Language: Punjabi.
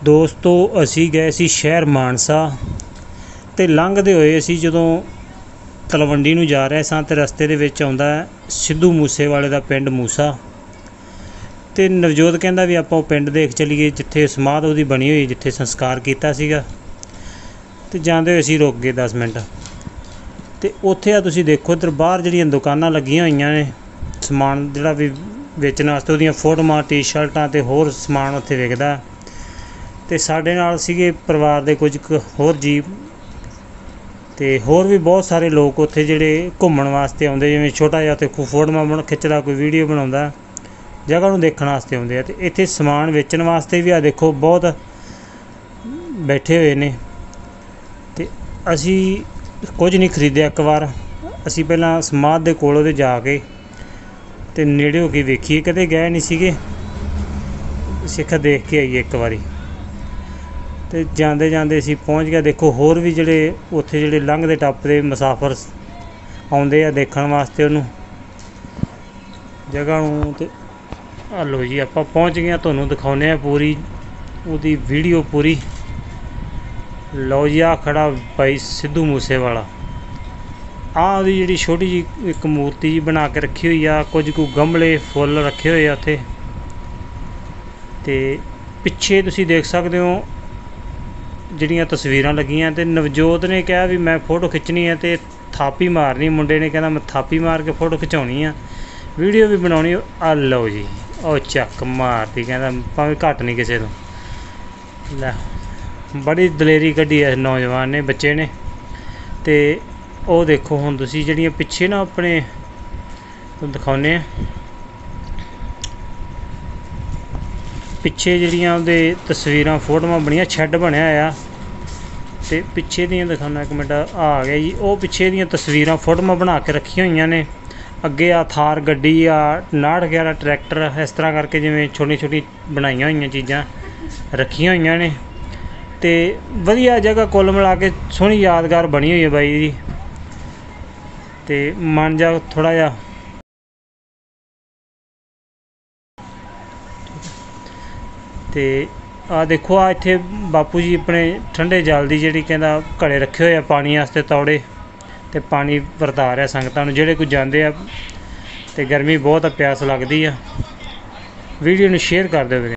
ਦੋਸਤੋ ਅਸੀਂ ਗਏ ਸੀ ਸ਼ਹਿਰ ਮਾਨਸਾ ਅਤੇ ਲੰਘਦੇ ਹੋਏ ਅਸੀਂ ਜਦੋਂ ਤਲਵੰਡੀ ਨੂੰ ਜਾ ਰਹੇ ਸਾਂ ਅਤੇ ਰਸਤੇ ਦੇ ਵਿੱਚ ਆਉਂਦਾ ਸਿੱਧੂ ਮੂਸੇਵਾਲੇ ਦਾ ਪਿੰਡ ਮੂਸਾ। ਅਤੇ ਨਵਜੋਤ ਕਹਿੰਦਾ ਵੀ ਆਪਾਂ ਉਹ ਪਿੰਡ ਦੇਖ ਚੱਲੀਏ ਜਿੱਥੇ ਸਮਾਧ ਉਹਦੀ ਬਣੀ ਹੋਈ, ਜਿੱਥੇ ਸੰਸਕਾਰ ਕੀਤਾ ਸੀਗਾ। ਅਤੇ ਜਾਂਦੇ ਹੋਏ ਅਸੀਂ ਰੁਕ ਗਏ 10 ਮਿੰਟ। ਅਤੇ ਉੱਥੇ ਆ ਤੁਸੀਂ ਦੇਖੋ ਇੱਧਰ ਬਾਹਰ ਜਿਹੜੀਆਂ ਦੁਕਾਨਾਂ ਲੱਗੀਆਂ ਹੋਈਆਂ ਨੇ ਸਮਾਨ ਜਿਹੜਾ ਵੀ ਵੇਚਣ ਵਾਸਤੇ, ਉਹਦੀਆਂ ਫੋਟੋਆਂ, ਟੀ ਸ਼ਰਟਾਂ ਅਤੇ ਹੋਰ ਸਮਾਨ ਉੱਥੇ ਵਿਕਦਾ। ਅਤੇ ਸਾਡੇ ਨਾਲ ਸੀਗੇ ਪਰਿਵਾਰ ਦੇ ਕੁਝ ਕੁ ਹੋਰ ਜੀਅ ਅਤੇ ਹੋਰ ਵੀ ਬਹੁਤ ਸਾਰੇ ਲੋਕ ਉੱਥੇ ਜਿਹੜੇ ਘੁੰਮਣ ਵਾਸਤੇ ਆਉਂਦੇ, ਜਿਵੇਂ ਛੋਟਾ ਜਿਹਾ ਉੱਥੇ ਫੋਟੋਆਂ ਖਿੱਚਦਾ, ਕੋਈ ਵੀਡੀਓ ਬਣਾਉਂਦਾ, ਜਗ੍ਹਾ ਨੂੰ ਦੇਖਣ ਵਾਸਤੇ ਆਉਂਦੇ ਆ। ਅਤੇ ਇੱਥੇ ਸਮਾਨ ਵੇਚਣ ਵਾਸਤੇ ਵੀ ਆ ਦੇਖੋ ਬਹੁਤ ਬੈਠੇ ਹੋਏ ਨੇ। ਅਤੇ ਅਸੀਂ ਕੁਝ ਨਹੀਂ ਖਰੀਦਿਆ। ਇੱਕ ਵਾਰ ਅਸੀਂ ਪਹਿਲਾਂ ਸਮਾਧ ਦੇ ਕੋਲ ਉਹਦੇ ਜਾ ਕੇ ਅਤੇ ਨੇੜੇ ਹੋ ਕੇ ਵੇਖੀਏ, ਕਦੇ ਗਏ ਨਹੀਂ ਸੀਗੇ, ਸਿੱਖ ਦੇਖ ਕੇ ਆਈਏ ਇੱਕ ਵਾਰੀ। ਅਤੇ ਜਾਂਦੇ ਜਾਂਦੇ ਅਸੀਂ ਪਹੁੰਚ ਗਏ। ਦੇਖੋ ਹੋਰ ਵੀ ਜਿਹੜੇ ਉੱਥੇ ਜਿਹੜੇ ਲੰਘਦੇ ਟੱਪਦੇ ਮੁਸਾਫਰ ਆਉਂਦੇ ਆ ਦੇਖਣ ਵਾਸਤੇ ਉਹਨੂੰ ਜਗ੍ਹਾ ਨੂੰ। ਅਤੇ ਆ ਲਓ ਜੀ ਆਪਾਂ ਪਹੁੰਚ ਗਏ ਹਾਂ, ਤੁਹਾਨੂੰ ਦਿਖਾਉਂਦੇ ਹਾਂ ਪੂਰੀ ਉਹਦੀ ਵੀਡੀਓ ਪੂਰੀ। ਲਓ ਜੀ ਆਹ ਖੜ੍ਹਾ ਭਾਈ ਸਿੱਧੂ ਮੂਸੇਵਾਲਾ। ਆਹ ਉਹਦੀ ਜਿਹੜੀ ਛੋਟੀ ਜਿਹੀ ਇੱਕ ਮੂਰਤੀ ਜਿਹੀ ਬਣਾ ਕੇ ਰੱਖੀ ਹੋਈ ਆ, ਕੁਝ ਕੁ ਗਮਲੇ ਫੁੱਲ ਰੱਖੇ ਹੋਏ ਆ ਉੱਥੇ। ਅਤੇ ਪਿੱਛੇ ਤੁਸੀਂ ਦੇਖ ਸਕਦੇ ਹੋ ਜਿਹੜੀਆਂ ਤਸਵੀਰਾਂ ਲੱਗੀਆਂ। ਅਤੇ ਨਵਜੋਤ ਨੇ ਕਿਹਾ ਵੀ ਮੈਂ ਫੋਟੋ ਖਿੱਚਣੀ ਹੈ ਅਤੇ ਥਾਪੀ ਮਾਰਨੀ, ਮੁੰਡੇ ਨੇ ਕਹਿੰਦਾ ਮੈਂ ਥਾਪੀ ਮਾਰ ਕੇ ਫੋਟੋ ਖਿਚਾਉਣੀ ਆ, ਵੀਡੀਓ ਵੀ ਬਣਾਉਣੀ। ਆ ਲਓ ਜੀ ਉਹ ਚੱਕ ਮਾਰਤੀ, ਕਹਿੰਦਾ ਭਾਵੇਂ ਘੱਟ ਨਹੀਂ ਕਿਸੇ ਤੋਂ। ਲੈ ਬੜੀ ਦਲੇਰੀ ਕੱਢੀ ਐ ਨੌਜਵਾਨ ਨੇ, ਬੱਚੇ ਨੇ। ਅਤੇ ਉਹ ਦੇਖੋ ਹੁਣ ਤੁਸੀਂ ਜਿਹੜੀਆਂ ਪਿੱਛੇ ਨਾ ਆਪਣੇ ਤੁਹਾਨੂੰ ਦਿਖਾਉਂਦੇ ਹਾਂ, ਪਿੱਛੇ ਜਿਹੜੀਆਂ ਉਹਦੇ ਤਸਵੀਰਾਂ ਫੋਟੋਆਂ ਬਣੀਆਂ, ਸ਼ੈੱਡ ਬਣਿਆ ਹੋਇਆ। ਅਤੇ ਪਿੱਛੇ ਦੀਆਂ ਦਿਖਾਉਣਾ ਇੱਕ ਮਿੰਟ, ਆ ਗਿਆ ਜੀ ਉਹ ਪਿੱਛੇ ਦੀਆਂ ਤਸਵੀਰਾਂ ਫੋਟੋਆਂ ਬਣਾ ਕੇ ਰੱਖੀਆਂ ਹੋਈਆਂ ਨੇ। ਅੱਗੇ ਆ ਥਾਰ ਗੱਡੀ ਆ, 6911 ਟਰੈਕਟਰ, ਇਸ ਤਰ੍ਹਾਂ ਕਰਕੇ ਜਿਵੇਂ ਛੋਟੀ ਛੋਟੀ ਬਣਾਈਆਂ ਹੋਈਆਂ ਚੀਜ਼ਾਂ ਰੱਖੀਆਂ ਹੋਈਆਂ ਨੇ। ਅਤੇ ਵਧੀਆ ਜਗ੍ਹਾ ਕੁੱਲ ਮਿਲਾ ਕੇ ਸੋਹਣੀ ਯਾਦਗਾਰ ਬਣੀ ਹੋਈ ਹੈ ਬਾਈ ਜੀ। ਅਤੇ ਮਨ ਜਾ ਥੋੜ੍ਹਾ ਜਿਹਾ ਅਤੇ ਆਹ ਦੇਖੋ ਆ ਇੱਥੇ ਬਾਪੂ ਜੀ ਆਪਣੇ ਠੰਡੇ ਜਲ ਦੀ ਜਿਹੜੀ ਕਹਿੰਦਾ ਘੜੇ ਰੱਖੇ ਹੋਏ ਆ ਪਾਣੀ ਵਾਸਤੇ, ਤੌੜੇ, ਅਤੇ ਪਾਣੀ ਵਰਤਾ ਰਿਹਾ ਸੰਗਤਾਂ ਨੂੰ ਜਿਹੜੇ ਕੋਈ ਜਾਂਦੇ ਆ। ਅਤੇ ਗਰਮੀ ਬਹੁਤ ਆ, ਪਿਆਸ ਲੱਗਦੀ ਆ। ਵੀਡੀਓ ਨੂੰ ਸ਼ੇਅਰ ਕਰ ਦਿਓ ਵੀਰੇ।